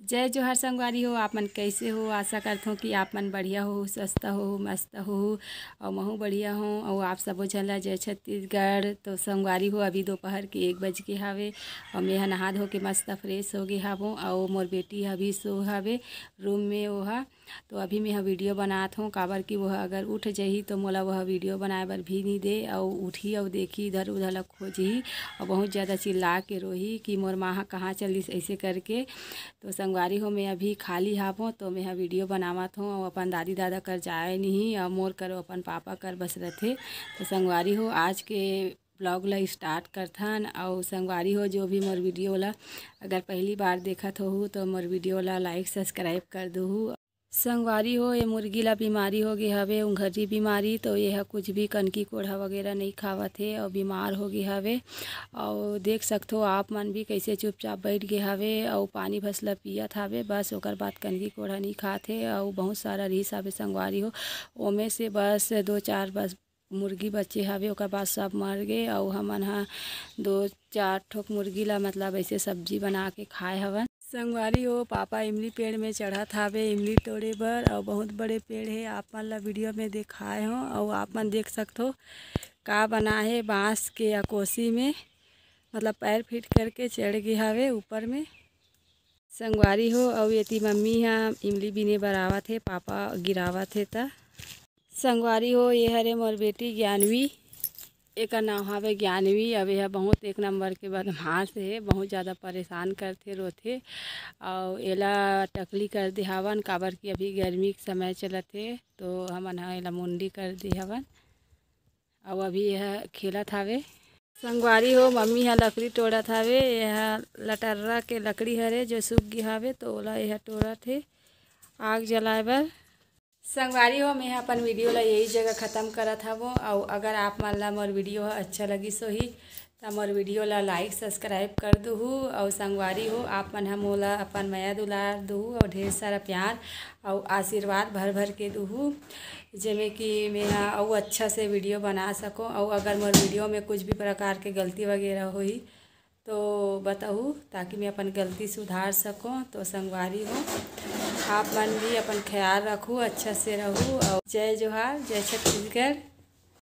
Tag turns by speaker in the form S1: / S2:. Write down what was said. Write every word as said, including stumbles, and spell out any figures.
S1: जय जोहार संगवारी हो। आप मन कैसे हो? आशा करता हूँ कि आप मन बढ़िया हो, स्वस्थ हो, मस्त हो और महू बढ़िया हो। और आप सबो झन ला जय छत्तीसगढ़। तो संगवारी हो, अभी दोपहर के एक बज के हवे और मैं नहा धो के मस्त फ्रेश हो गए हवों और मोर बेटी अभी सो हवे रूम में। वह तो अभी मैं वीडियो बनात हूँ, काबर कि वह अगर उठ जाही तो मोला वह वीडियो बनाए बर भी नहीं दे और उठी और देखी इधर उधर ला खोजही और बहुत ज़्यादा चिल्ला के रोही कि मोर माँ कहाँ चलिस ऐसे करके। तो संगवारी हो, मैं अभी खाली हावों तो मैं वीडियो बनावत हूँ और अपन दादी दादा कर जाए नहीं और मोर करो अपन पापा कर बस रथे। तो संगवारी हो, आज के ब्लॉग ला स्टार्ट करथन। और संगवारी हो, जो भी मोर वीडियो ला अगर पहली बार देखत हो तो मोर वीडियो ला लाइक सब्सक्राइब कर दहु। संगवारी हो, ये मुर्गी ला बीमारी हो गई हवे, उंघरी बीमारी। तो यह कुछ भी कनकी कोढ़ा वगैरह नहीं खावत है और बीमार हो गई हवे। और देख सकते हो आप मन भी कैसे चुपचाप बैठ गए हवे और पानी भसला पियत हवे, बस ओकर बाद कनकी कोढ़ा नहीं खाते। और बहुत सारा रिस हवे संगवारी हो, ओमे से बस दो चार बस मुर्गी बच्चे हवे, ओकर बाद सब मर गए। और हमन हा दो चार ठोक मुर्गी ला मतलब ऐसे सब्जी बना के खाए हवन। संगवारी हो, पापा इमली पेड़ में चढ़त हवे इमली तोड़े बर और बहुत बड़े पेड़ है, आप मन ला वीडियो में दिखाए हो। और आप मन देख सकते हो का बना है बांस के या कोसी में, मतलब पैर फिट करके चढ़ गए हवे ऊपर में संगवारी हो। और ये मम्मी हा इमली बीने बर आवत है, पापा गिरावत है। ता संगवारी हो, ये हरे मोर बेटी ज्ञानवी, एक नाम हवे ज्ञानवी। अब यह बहुत एक नंबर के बदमाश है, बहुत ज़्यादा परेशान करथे रोथे और एला टकली कर दे हवन, काबर कि अभी गर्मी के समय चलत है तो हमन हा एला मुंडी कर दे हवन और अभी यह खेलत हवे। संगवारी हो, मम्मी हा लकड़ी तोड़त हवे, यह लटर्रा के लकड़ी हरे जो सूख गई हवे तो ओला यह तोड़त है आग जलाए बर। संगवारी हो, मैं अपन वीडियो ला यही जगह ख़त्म करत हवो। और अगर आप मन ला मोर वीडियो अच्छा लगिस होही तो मोर वीडियो ला लाइक सब्सक्राइब कर दहु। और संगवारी हो, आप मन हम मोला अपन माया दुलार दहु और ढेर सारा प्यार और आशीर्वाद भर भर के दहु, जिमें कि मैं और अच्छा से वीडियो बना सकूँ। और अगर मोर वीडियो में कुछ भी प्रकार के गलती वगैरह होही तो बताऊँ, ताकि मैं अपन गलती सुधार सकूँ। तो संगवारी हो, आप मन भी अपन ख्याल रखो, अच्छा से रहो और जय जोहार, जय छत्तीसगढ़।